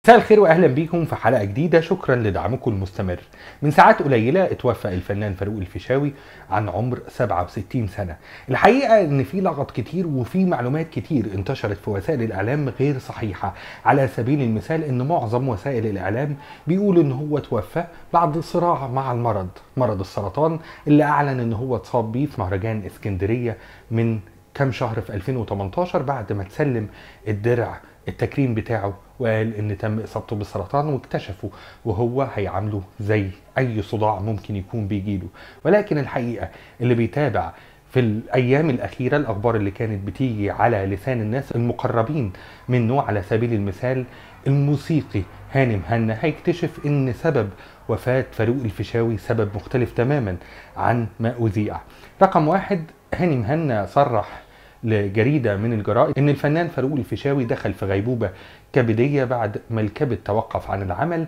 مساء الخير واهلا بيكم في حلقه جديده. شكرا لدعمكم المستمر. من ساعات قليله اتوفى الفنان فاروق الفيشاوي عن عمر 67 سنه. الحقيقه ان في لغط كتير وفي معلومات كتير انتشرت في وسائل الاعلام غير صحيحه. على سبيل المثال ان معظم وسائل الاعلام بيقولوا ان هو توفى بعد صراع مع مرض السرطان اللي اعلن ان هو اتصاب بيه في مهرجان اسكندريه من كام شهر في 2018 بعد ما تسلم الدرع التكريم بتاعه وقال ان تم اصابته بالسرطان واكتشفوا وهو هيعامله زي اي صداع ممكن يكون بيجيله. ولكن الحقيقه اللي بيتابع في الايام الاخيره الاخبار اللي كانت بتيجي على لسان الناس المقربين منه، على سبيل المثال الموسيقي هاني مهنا، هيكتشف ان سبب وفاه فاروق الفيشاوي سبب مختلف تماما عن ما اذيع. رقم واحد، هاني مهنا صرح لجريدة من الجرائد ان الفنان فاروق الفيشاوي دخل في غيبوبة كبدية بعد ما الكبد توقف عن العمل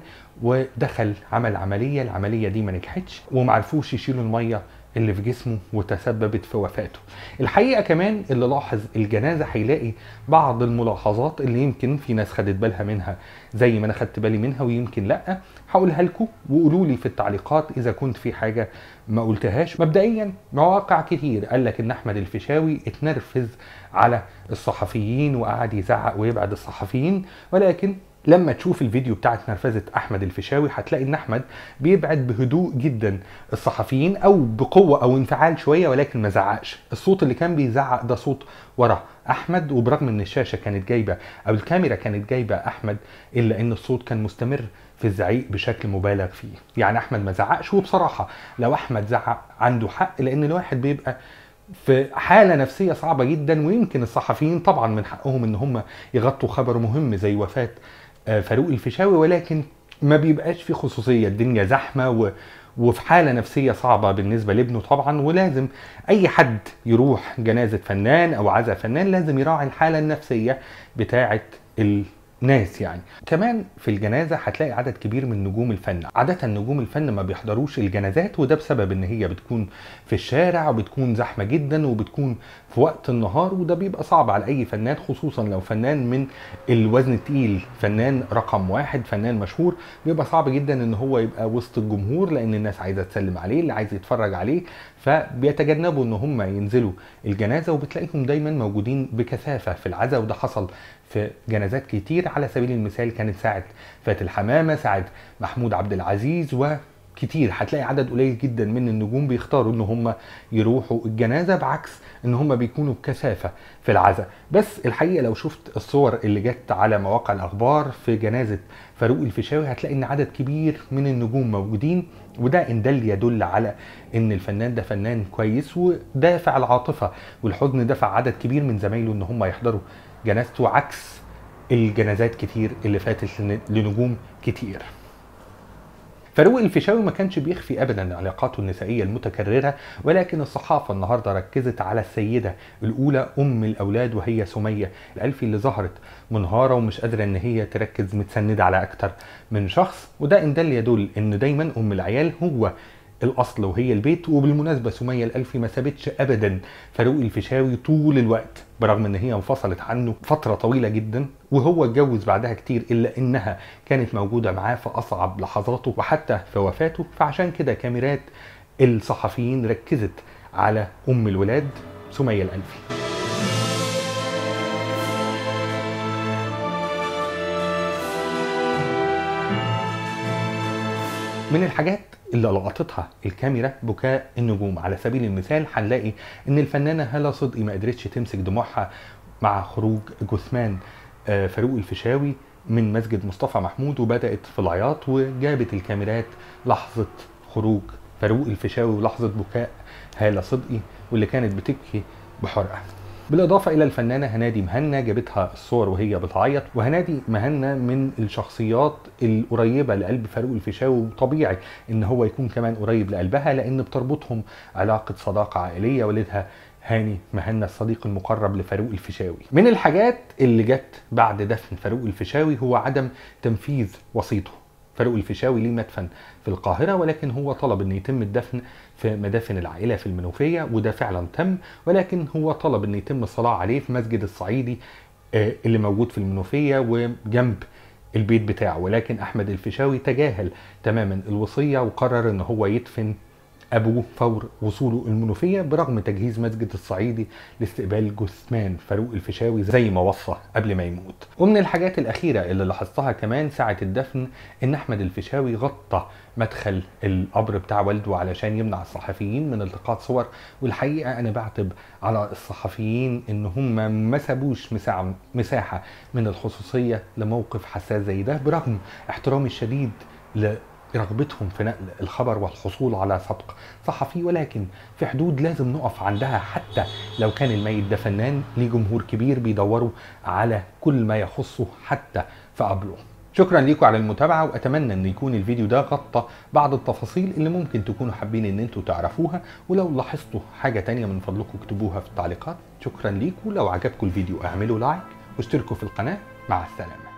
ودخل عمل العملية دي ما نجحتش ومعرفوش يشيلوا المية اللي في جسمه وتسببت في وفاته. الحقيقة كمان اللي لاحظ الجنازة هيلاقي بعض الملاحظات اللي يمكن في ناس خدت بالها منها زي ما انا خدت بالي منها ويمكن لا. هقولها لكم وقولوا لي في التعليقات اذا كنت في حاجة ما قلتهاش. مبدئيا مواقع كتير قال لك ان احمد الفيشاوي اتنرفز على الصحفيين وقعد يزعق ويبعد الصحفيين، ولكن لما تشوف الفيديو بتاعت نرفزة احمد الفيشاوي هتلاقي ان احمد بيبعد بهدوء جدا الصحفيين او بقوة او انفعال شوية، ولكن ما زعقش. الصوت اللي كان بيزعق ده صوت ورا احمد، وبرغم ان الشاشة كانت جايبة او الكاميرا كانت جايبة احمد الا ان الصوت كان مستمر في الزعيق بشكل مبالغ فيه. يعني احمد ما زعقش، وبصراحة لو احمد زعق عنده حق لان الواحد بيبقى في حالة نفسية صعبة جدا، ويمكن الصحفيين طبعا من حقهم ان هم يغطوا خبر مهم زي وفاة فاروق الفيشاوي، ولكن ما بيبقاش في خصوصية، الدنيا زحمة وفي حالة نفسية صعبة بالنسبة لابنه طبعا. ولازم اي حد يروح جنازة فنان او عزاء فنان لازم يراعي الحالة النفسية بتاعة ناس. يعني كمان في الجنازة هتلاقي عدد كبير من نجوم الفن. عادة نجوم الفن ما بيحضروش الجنازات، وده بسبب ان هي بتكون في الشارع وبتكون زحمة جدا وبتكون في وقت النهار، وده بيبقى صعب على اي فنان، خصوصا لو فنان من الوزن التقيل، فنان رقم واحد، فنان مشهور، بيبقى صعب جدا ان هو يبقى وسط الجمهور لان الناس عايزة تسلم عليه، اللي عايز يتفرج عليه، فبيتجنبوا ان هم ينزلوا الجنازة، وبتلاقيهم دايما موجودين بكثافة في العزاء. وده حصل في جنازات كتير، على سبيل المثال كانت ساعة فاتن حمامة، ساعة محمود عبد العزيز، وكتير هتلاقي عدد قليل جدا من النجوم بيختاروا ان هم يروحوا الجنازة، بعكس ان هم بيكونوا بكثافة في العزاء. بس الحقيقة لو شفت الصور اللي جت على مواقع الاخبار في جنازة فاروق الفيشاوي هتلاقي ان عدد كبير من النجوم موجودين، وده ان دل يدل على ان الفنان ده فنان كويس ودافع العاطفة والحزن، دفع عدد كبير من زمايله ان هم يحضروا جنازته، عكس الجنازات كتير اللي فاتت لنجوم كتير. فاروق الفيشاوي ما كانش بيخفي ابدا علاقاته النسائيه المتكرره، ولكن الصحافه النهارده ركزت على السيده الاولى ام الاولاد وهي سميه الالفي، اللي ظهرت منهاره ومش قادره ان هي تركز، متسنده على اكتر من شخص، وده ان دل يدل ان دايما ام العيال هو الاصل وهي البيت. وبالمناسبه سميه الالفي ما سابتش ابدا فاروق الفيشاوي طول الوقت، برغم ان هي انفصلت عنه فتره طويله جدا وهو اتجوز بعدها كتير، الا انها كانت موجوده معاه في اصعب لحظاته وحتى في وفاته. فعشان كده كاميرات الصحفيين ركزت على ام الولاد سميه الالفي. من الحاجات اللي لقطتها الكاميرا بكاء النجوم. على سبيل المثال هنلاقي ان الفنانه هالة صدقي ما قدرتش تمسك دموعها مع خروج جثمان فاروق الفيشاوي من مسجد مصطفى محمود، وبدات في العياط، وجابت الكاميرات لحظه خروج فاروق الفيشاوي ولحظه بكاء هالة صدقي واللي كانت بتبكي بحرقه. بالاضافه الى الفنانه هنادي مهنا، جابتها الصور وهي بتعيط، وهنادي مهنا من الشخصيات القريبه لقلب فاروق الفيشاوي، وطبيعي ان هو يكون كمان قريب لقلبها لان بتربطهم علاقه صداقه عائليه. والدها هاني مهنا الصديق المقرب لفاروق الفيشاوي. من الحاجات اللي جت بعد دفن فاروق الفيشاوي هو عدم تنفيذ وصيته. فاروق الفيشاوي ليه مدفن في القاهرة، ولكن هو طلب ان يتم الدفن في مدافن العائلة في المنوفية، وده فعلا تم، ولكن هو طلب ان يتم الصلاة عليه في مسجد الصعيدي اللي موجود في المنوفية وجنب البيت بتاعه، ولكن احمد الفيشاوي تجاهل تماما الوصية وقرر ان هو يدفن ابوه فور وصوله المنوفيه، برغم تجهيز مسجد الصعيدي لاستقبال جثمان فاروق الفيشاوي زي ما وصى قبل ما يموت. ومن الحاجات الاخيره اللي لاحظتها كمان ساعه الدفن ان احمد الفيشاوي غطى مدخل القبر بتاع والده علشان يمنع الصحفيين من التقاط صور. والحقيقه انا بعتب على الصحفيين ان هم ما سابوش مساحه من الخصوصيه لموقف حساس زي ده، برغم احترامي الشديد رغبتهم في نقل الخبر والحصول على سبق صحفي، ولكن في حدود لازم نقف عندها، حتى لو كان الميت ده فنان ليه جمهور كبير بيدوروا على كل ما يخصه حتى في قبره. شكرا ليكم على المتابعة، واتمنى ان يكون الفيديو ده غطى بعض التفاصيل اللي ممكن تكونوا حابين ان انتوا تعرفوها، ولو لاحظتوا حاجة تانية من فضلكم اكتبوها في التعليقات. شكرا ليكم، لو عجبكم الفيديو اعملوا لايك واشتركوا في القناة. مع السلامة.